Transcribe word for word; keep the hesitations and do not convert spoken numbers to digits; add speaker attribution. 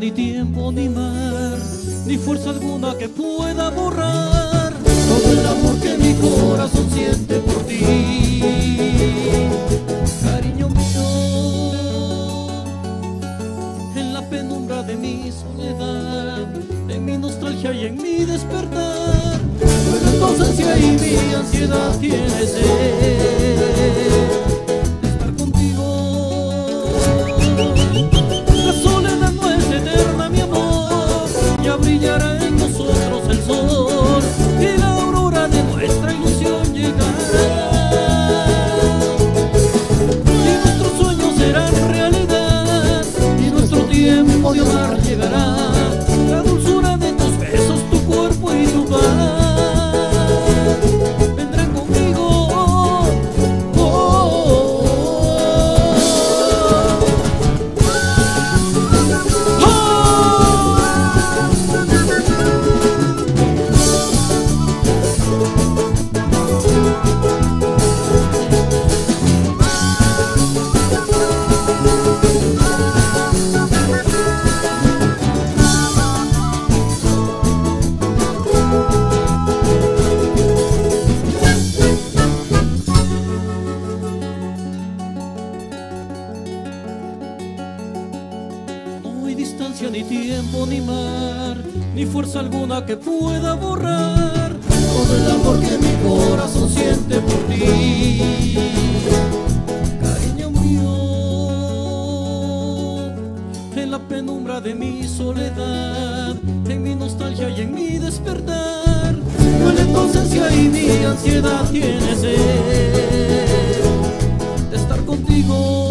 Speaker 1: ni tiempo, ni mar, ni fuerza alguna que pueda borrar todo el amor que mi corazón siente por ti. Cariño mío, en la penumbra de mi soledad, en mi nostalgia y en mi despertar, pero en tu ausencia y mi ansiedad tienes sed de estar contigo. La soledad no es eterna, mi amor, ya brillará en nosotros el sol y la aurora de nuestra ilusión llegará, y nuestros sueños serán realidad, y nuestro tiempo de amar llegará. La dulzura de tus besos, tu cuerpo y tu paz vendrán conmigo. Oh, oh, distancia, ni tiempo, ni mar, ni fuerza alguna que pueda borrar todo el amor que mi corazón siente por ti. Cariño mío, en la penumbra de mi soledad, en mi nostalgia y en mi despertar, duele tu ausencia y mi ansiedad tiene sed de estar contigo.